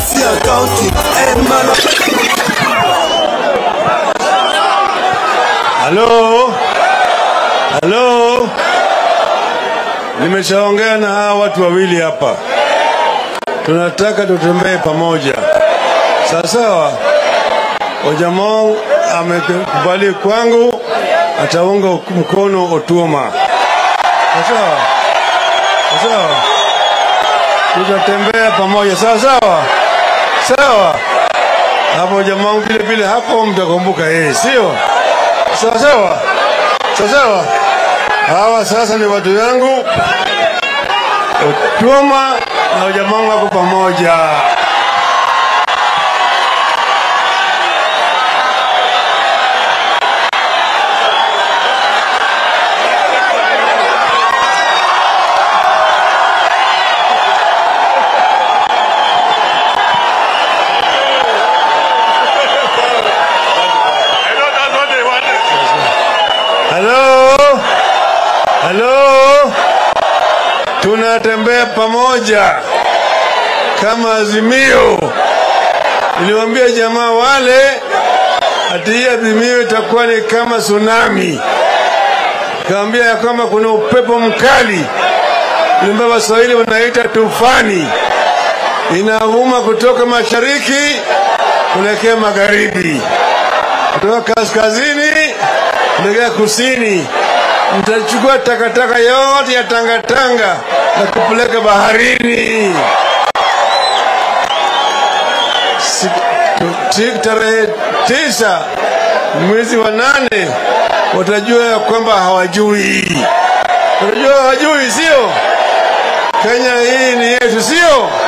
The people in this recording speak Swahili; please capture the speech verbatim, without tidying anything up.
Busia County. Emana. Hello? Hello? Nimeshaongea na hawa watu wawili hapa. Tunataka tutembee pamoja. Sawa? Ojamong amekubali kwangu ataunga mkono Otuoma. Sawa? Sawa? Tutatembea pamoja. Sawa sawa? Sawa? Hapo Ojamong vile vile hapo mtakumbuka yeye, sio? Sawa sawa? Sawa sawa? Hawa sasa ni watu wangu. Otuoma na Ojamong wako pamoja. Hello? Hello? Tunatembea pamoja kama Azimio. Niliwaambia jamaa wale ati Azimio itakuwa ni kama tsunami. Kaambia ya kwamba kuna upepo mkali. Ndio Waswahili wanaita tufani. Inavuma kutoka mashariki kuelekea magharibi. Kutoka kaskazini kuelekea kusini. Mtachukua takataka yote ya tangatanga na kupeleka baharini. Tarehe tisa mwezi wa nane watajua ya kwamba hawajui. Watajua hawajui, sio? Kenya hii ni yetu, sio?